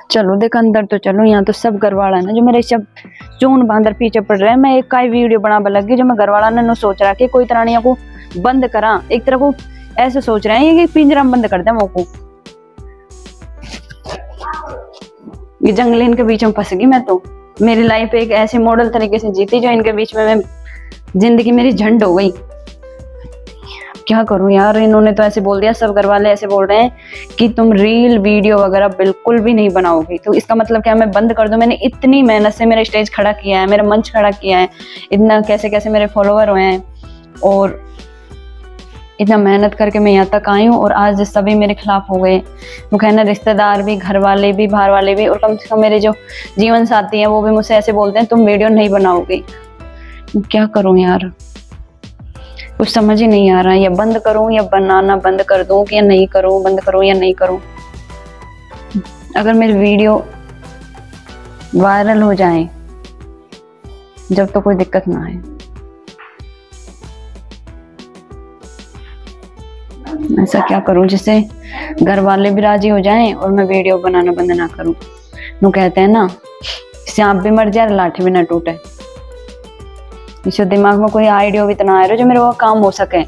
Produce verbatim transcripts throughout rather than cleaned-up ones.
चलो देख अंदर तो चलो, यहाँ तो सब घरवाला है ना जो मेरे सब चून बांधर पीछे पड़ रहे हैं। मैं एक का वीडियो बना लगी जो मैं घरवाला ने सोच रहा कि कोई तरह को बंद करा, एक तरह को ऐसे सोच रहे हैं कि पिंजरा में बंद कर दे वो को। ये जंगल इनके बीच में फंस गई मैं तो। मेरी लाइफ एक ऐसे मॉडल तरीके से जीती जो इनके बीच में मैं जिंदगी मेरी झंड हो गई। क्या करूं यार, इन्होंने तो ऐसे बोल दिया, सब घर वाले ऐसे बोल रहे हैं कि तुम रील वीडियो वगैरह बिल्कुल भी नहीं बनाओगी। तो इसका मतलब क्या मैं बंद कर दूं? मैंने इतनी मेहनत से मेरा स्टेज खड़ा किया है, मेरा मंच खड़ा किया है, इतना कैसे कैसे मेरे फॉलोवर हुए हैं और इतना मेहनत करके मैं यहाँ तक आई हूँ, और आज सभी मेरे खिलाफ हो गए। वो कहना रिश्तेदार भी, घर वाले भी, बाहर वाले भी, और कम से कम मेरे जो जीवन साथी हैं वो भी मुझसे ऐसे बोलते हैं तुम वीडियो नहीं बनाओगी। क्या करूं यार, कुछ समझ ही नहीं आ रहा, या बंद करूं या बनाना बंद कर दूं कि या नहीं करूं, बंद करूं या नहीं करूं। अगर मेरी वीडियो वायरल हो जाए जब तो कोई दिक्कत ना आए। ऐसा क्या करूं जिससे घर वाले भी राजी हो जाएं और मैं वीडियो बनाना बंद ना करूं। वो कहते हैं ना, सांप भी मर जाए लाठी भी ना टूटे। इस दिमाग में कोई आइडिया भी तो ना आ रहा जो मेरे वो काम हो सके।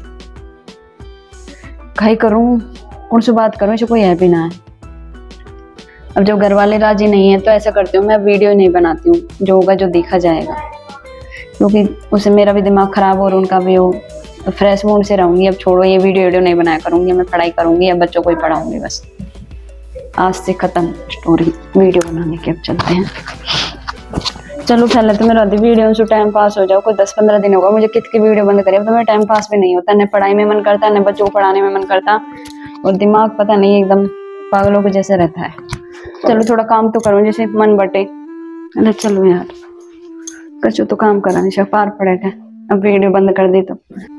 कहीं करूं, कौन सी बात करूं, इसे कोई है भी ना है। अब जब घर वाले राजी नहीं है तो ऐसा करती हूँ मैं वीडियो नहीं बनाती हूँ, जो होगा जो देखा जाएगा, क्योंकि उससे मेरा भी दिमाग खराब हो और उनका भी हो। तो फ्रेश मूड से रहूंगी। अब छोड़ो, ये वीडियो वीडियो नहीं बनाया करूंगी, मैं पढ़ाई करूंगी या बच्चों को ही पढ़ाऊंगी बस। आज से खत्म स्टोरी वीडियो बनाने की। अब चलते हैं। चलो पहले तो मेरा वीडियो से टाइम पास हो जाओ। कोई दस पंद्रह दिन होगा मुझे कित की वीडियो बंद करी। अब तो मेरा टाइम पास भी नहीं होता, न पढ़ाई में मन करता, न बच्चों को पढ़ाने में मन करता, और दिमाग पता नहीं एकदम पागलों के जैसे रहता है। चलो थोड़ा काम तो करो जैसे मन बटे। अरे चलो यार, कचो तो काम करा नहीं, पार पड़े थे। अब वीडियो बंद कर दी तो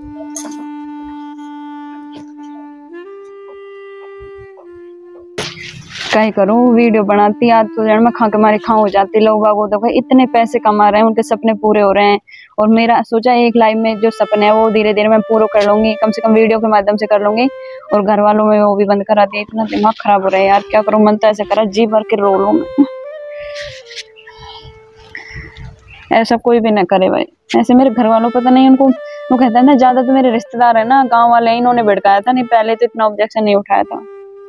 क्या करूं, वीडियो बनाती आज तो जन मैं खा के मारी खां हो जाती। लोग बागो देखो इतने पैसे कमा रहे हैं, उनके सपने पूरे हो रहे हैं, और मेरा सोचा एक लाइफ में जो सपने है वो धीरे धीरे मैं पूरा कर लूंगी, कम से कम वीडियो के माध्यम से कर लूंगी। और घर वालों में वो भी बंद करा दिया। इतना दिमाग खराब हो रहा है यार, क्या करूं, मन तो ऐसे करा जी भर के रो लूं मैं। ऐसा कोई भी ना करे भाई। ऐसे मेरे घर वालों पता नहीं उनको, वो कहता है ना ज्यादा तो मेरे रिश्तेदार है ना, गाँव वाले, इन्होंने भड़काया था, नहीं पहले तो इतना ऑब्जेक्शन नहीं उठाया था।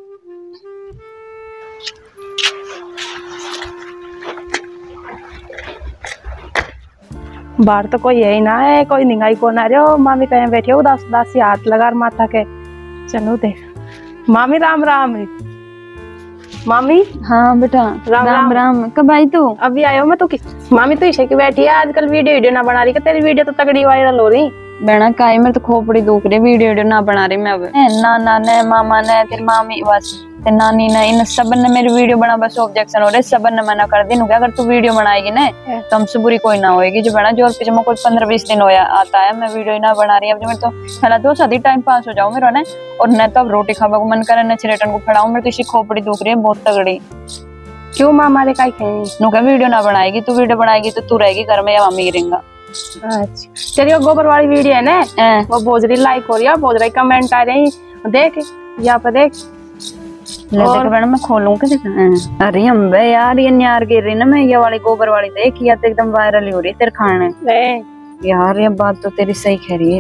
बाहर तो कोई है ही ना है, कोई निगाही को ना रहे। मामी कहीं बैठी हो उदास उदासी हाथ लगा माथा के। चलो देख मामी, राम राम। मामी हाँ बेटा, राम राम, राम। कब आई तू? अभी आयो मैं तो कि मामी तो इसे की बैठी है आजकल, वीडियो वीडियो ना बना रही। तेरी वीडियो तो तगड़ी वायरल हो रही। बहना काई मेरे तो खोपड़ी दुख रही, वीडियो वीडियो ना बना रही मैं। अब नाना ने, मामा ने, तेरी मामी, बस ते नानी ने, इन सब ने मेरी वीडियो बना बस ऑब्जेक्शन हो रहे। सब ने मना कर दी, अगर तू वीडियो बनाएगी ना तो हमसे बुरी कोई ना होएगी। जो बना जो और पीछे कोई पंद्रह बीस दिन होया आता है मैं वीडियो ना बना रही। अब जो मेरे तो पहला तो सदी टाइम पास हो जाओ मेरा ने, और न तो अब रोटी खावा को मन करे, न चिरेटन को खड़ाऊ। मेरे तो इसी खोपड़ी दुख रही है बहुत तगड़ी। क्यों माँ मारे का वीडियो ना बनाएगी, तू वीडियो बनाएगी तो तू रहेगी घर में या मम्मी गिरेगा। अच्छा तेरी वो गोबर वाली वीडियो है ना, वो बहुत रही लाइक हो रही है, बहुत रही कमेंट आ रही। देख यहाँ पर देख, और मैं खोलूं के देखा। अरे अम्बे यार, ये न्यार गिर रही ना, मैं ये वाली गोबर वाली देख, या तो एकदम वायरल हो रही तेरे खाने यार। ये बात तो तेरी सही कह रही है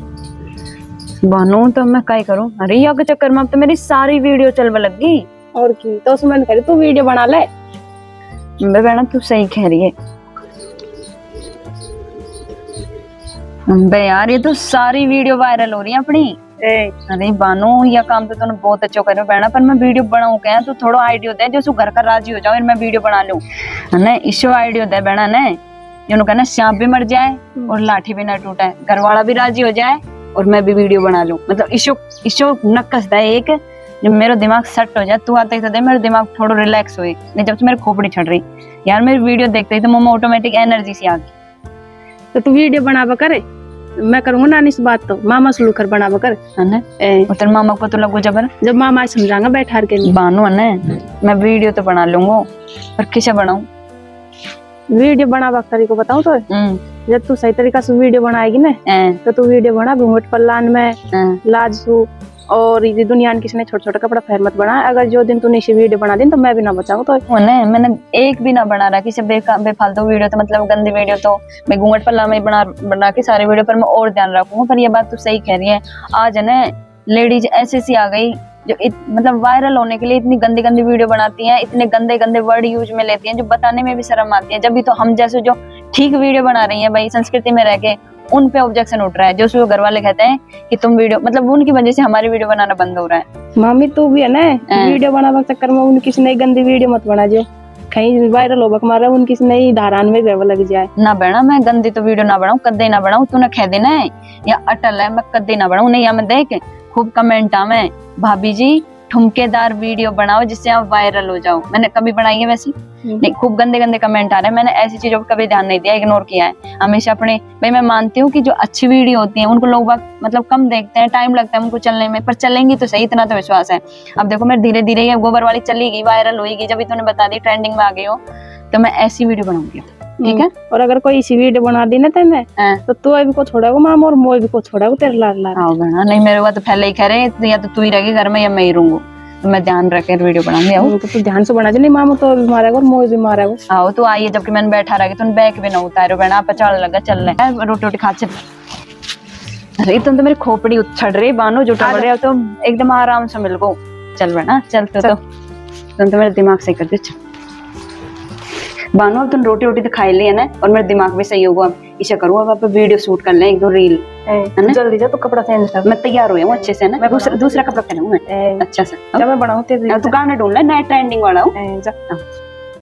बानू, तो मैं क्या करूं। अरे या के चक्कर में अब तो मेरी सारी वीडियो चलने लगी। और की तो उसमें कह रही तू वीडियो बना ले। अम्बे बहना तू सही कह रही है। अम्बे यार, ये तो सारी वीडियो वायरल हो रही है अपनी। अरे बानो, यह काम तो तूने बहुत अच्छा कर रहा है, पर मैं वीडियो बनाऊं क्या तो थोड़ा आइडिया दे जो घर का राजी हो जाओ मैं वीडियो बना लूं ना। इसो आइडिया दे बहना ने, जो कहना सांप भी मर जाए और लाठी भी ना टूटे, घर वाला भी राजी हो जाए और मैं भी वीडियो बना लूं। मतलब इसो इसो नक्कस दे एक, जब मेरा दिमाग सेट हो जाए तू आते ही तो दे मेरा दिमाग थोड़ा रिलैक्स हुई। नहीं जब से मेरी खोपड़ी छड़ रही यार, मेरी वीडियो देखते ही तो मुंह में ऑटोमेटिक एनर्जी सी आ गई। तो तू वीडियो बनावा करे, मैं करूंगा नानी से बात, तो मामा से लुकर बनावा कर है। तेरे मामा को तो लगो जबर, जब मामा समझाएंगा बैठा के बानू है मैं वीडियो तो बना लूंगा, पर किसे बनाऊं वीडियो बनावा तरीको बताऊं तो। जब तू सही तरीका से वीडियो बनाएगी ना तो तू वीडियो बना घूंघट पल्लान में लाजू और ये दुनिया में किसी ने छोटा छोटा कपड़ा फेर मत बना। अगर जो दिन तूने इसी वीडियो बना दी तो मैं भी ना बचाऊं। तो मैंने मैंने एक भी ना बना रहा किसी बेफालतू वीडियो, तो मतलब गंदी वीडियो तो मैं घूंघट पल्ला में बना बना के सारे वीडियो पर मैं और ध्यान रखूंगा। पर ये बात तो सही कह रही है, आज है ना लेडीज ऐसी सी आ गई जो इत, मतलब वायरल होने के लिए इतनी गंदी गंदी वीडियो बनाती हैं, इतने गंदे गंदे वर्ड यूज में लेती हैं जो बताने में भी शर्म आती है। जब भी तो हम जैसे जो ठीक वीडियो बना रही हैं भाई संस्कृति में रह के, उन पे ऑब्जेक्शन उठ रहा है। जो उसको घर वाले कहते हैं कि तुम वीडियो, मतलब उनकी वजह से हमारी वीडियो बनाना बंद हो रहा है। मामी तू भी है ना वीडियो बनाने के चक्कर में उनकी नई गंदी वीडियो मत बना जो कहीं वायरल होगा हमारा उनकी नई धारान में गर्व लग जाए ना। बना मैं गंदी तो वीडियो ना बनाऊं, कदे ना बनाऊं। तू ना कह देना है या अटल है मैं कदे ना बनाऊं। नहीं या मैं देख खूब कमेंट आ मैं भाभी जी ठुमकेदार वीडियो बनाओ जिससे आप वायरल हो जाओ। मैंने कभी बनाई है वैसी? नहीं, खूब गंदे गंदे कमेंट आ रहे हैं। मैंने ऐसी चीजों पर कभी ध्यान नहीं दिया, इग्नोर किया है हमेशा अपने। भाई मैं मानती हूँ कि जो अच्छी वीडियो होती है उनको लोग मतलब कम देखते हैं, टाइम लगता है उनको चलने में, पर चलेंगी तो सही, इतना तो विश्वास है। अब देखो मेरे धीरे धीरे ये गोबर वाली चली गई, वायरल होगी, जब तूने बता दी ट्रेंडिंग में आ गई हो, तो मैं ऐसी वीडियो बनाऊंगी। ठीक है। और अगर कोई इसी वीडियो बना दी ना तेने तो तू अभी को छोड़ेगा मामा और मोई भी को छोड़ेगा तेरे लाल लाल। हाँ बना नहीं मेरे को तो पहले ही कह रहे या तो तू ही रहेगी घर में या मैं ही रहूंगा, तो मैं ध्यान रखे वीडियो बनाऊंगी। आओ तो तू ध्यान से बना नहीं मामा तो भी मारेगा और मोई भी मारेगा। आओ तो आइए, जबकि मैंने बैठा रहा तुम बैक भी ना उतारो बहना, आप चल लगा चल रहे रोटी रोटी खा चल। अरे तुम तो मेरी खोपड़ी उछड़ रही बानो जो टल रहे हो, तो एकदम आराम से मिल गो। चल बहना चल तो, तो तुम तो मेरे दिमाग सही कर दे बानो। अब तुम रोटी रोटी तो खाई ली है ना, और मेरा दिमाग भी सही होगा। अब इसे करूँ, अब आप वीडियो शूट कर लें एक दो रील, है ना? जल्दी जा तो कपड़ा चेंज कर। मैं तैयार हुई हूँ अच्छे से ना, मैं दूसरा दूसरा कपड़ा पहनूं मैं अच्छा सा। जब मैं बनाऊँ तेरे तू गाना ढूंढ ले नया ट्रेंडिंग वाला हो। जा